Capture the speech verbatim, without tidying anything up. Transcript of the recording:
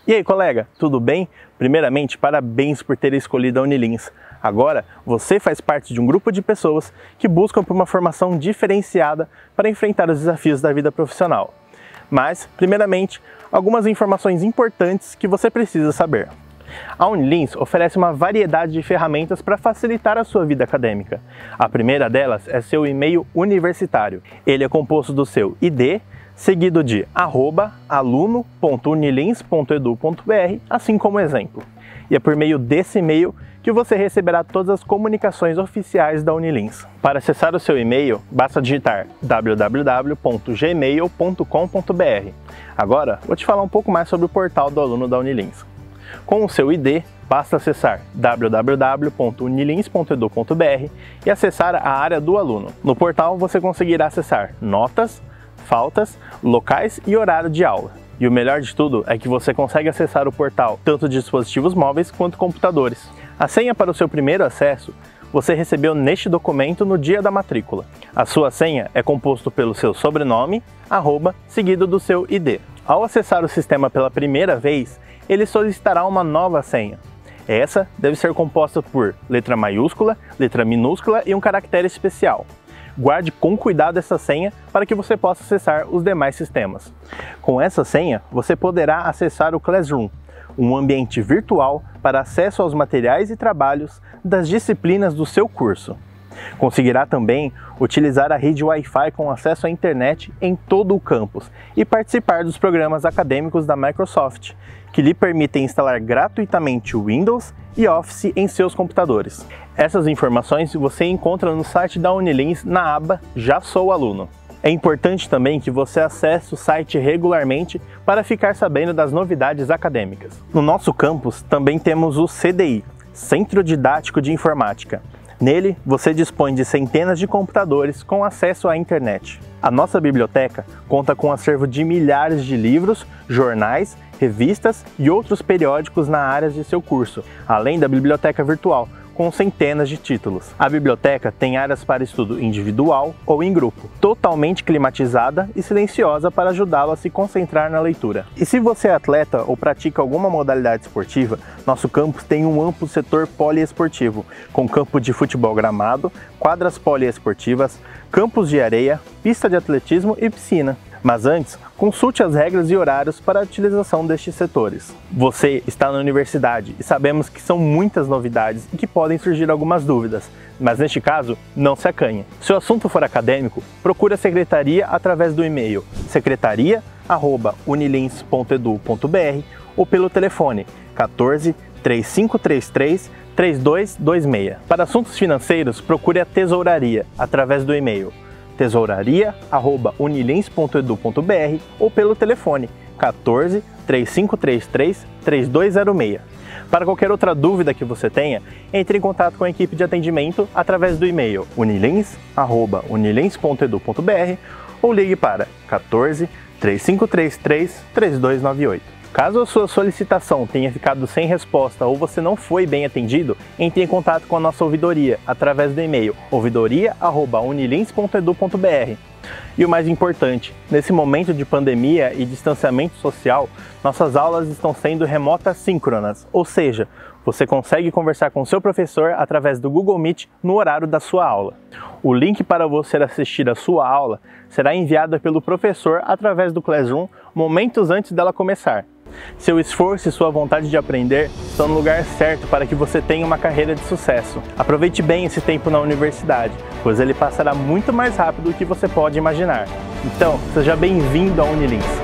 E aí, colega, tudo bem? Primeiramente, parabéns por ter escolhido a Unilins. Agora, você faz parte de um grupo de pessoas que buscam por uma formação diferenciada para enfrentar os desafios da vida profissional. Mas, primeiramente, algumas informações importantes que você precisa saber. A Unilins oferece uma variedade de ferramentas para facilitar a sua vida acadêmica. A primeira delas é seu e-mail universitário. Ele é composto do seu I D, seguido de arroba aluno ponto unilins ponto edu ponto br, assim como exemplo. E é por meio desse e-mail que você receberá todas as comunicações oficiais da Unilins. Para acessar o seu e-mail, basta digitar w w w ponto gmail ponto com ponto br. Agora, vou te falar um pouco mais sobre o portal do aluno da Unilins. Com o seu I D, basta acessar w w w ponto unilins ponto edu ponto br e acessar a área do aluno. No portal, você conseguirá acessar notas, faltas, locais e horário de aula. E o melhor de tudo é que você consegue acessar o portal tanto de dispositivos móveis quanto computadores. A senha para o seu primeiro acesso você recebeu neste documento no dia da matrícula. A sua senha é composto pelo seu sobrenome, arroba, seguido do seu I D. Ao acessar o sistema pela primeira vez, ele solicitará uma nova senha. Essa deve ser composta por letra maiúscula, letra minúscula e um caractere especial. Guarde com cuidado essa senha para que você possa acessar os demais sistemas. Com essa senha, você poderá acessar o Classroom, um ambiente virtual para acesso aos materiais e trabalhos das disciplinas do seu curso. Conseguirá também utilizar a rede Wi-Fi com acesso à internet em todo o campus e participar dos programas acadêmicos da Microsoft, que lhe permitem instalar gratuitamente o Windows e Office em seus computadores. Essas informações você encontra no site da Unilins na aba Já Sou Aluno. É importante também que você acesse o site regularmente para ficar sabendo das novidades acadêmicas. No nosso campus também temos o C D I, Centro Didático de Informática. Nele, você dispõe de centenas de computadores com acesso à internet. A nossa biblioteca conta com um acervo de milhares de livros, jornais, revistas e outros periódicos na área de seu curso, além da biblioteca virtual, com centenas de títulos. A biblioteca tem áreas para estudo individual ou em grupo, totalmente climatizada e silenciosa para ajudá-lo a se concentrar na leitura. E se você é atleta ou pratica alguma modalidade esportiva, nosso campus tem um amplo setor poliesportivo, com campo de futebol gramado, quadras poliesportivas, campos de areia, pista de atletismo e piscina. Mas antes, consulte as regras e horários para a utilização destes setores. Você está na universidade e sabemos que são muitas novidades e que podem surgir algumas dúvidas, mas neste caso, não se acanhe. Se o assunto for acadêmico, procure a secretaria através do e-mail secretaria arroba unilins ponto edu ponto br ou pelo telefone quatorze, três cinco três três, três dois dois seis. Para assuntos financeiros, procure a tesouraria através do e-mail tesouraria arroba unilins ponto edu ponto br ou pelo telefone quatorze, três cinco três três, três dois zero seis. Para qualquer outra dúvida que você tenha, entre em contato com a equipe de atendimento através do e-mail unilins arroba unilins ponto edu ponto br ou ligue para quatorze, três cinco três três, três dois nove oito. Caso a sua solicitação tenha ficado sem resposta ou você não foi bem atendido, entre em contato com a nossa ouvidoria através do e-mail ouvidoria arroba unilins ponto edu ponto br. E o mais importante, nesse momento de pandemia e distanciamento social, nossas aulas estão sendo remotas síncronas, ou seja, você consegue conversar com seu professor através do Google Meet no horário da sua aula. O link para você assistir a sua aula será enviado pelo professor através do Classroom momentos antes dela começar. Seu esforço e sua vontade de aprender estão no lugar certo para que você tenha uma carreira de sucesso. Aproveite bem esse tempo na universidade, pois ele passará muito mais rápido do que você pode imaginar. Então, seja bem-vindo à Unilins.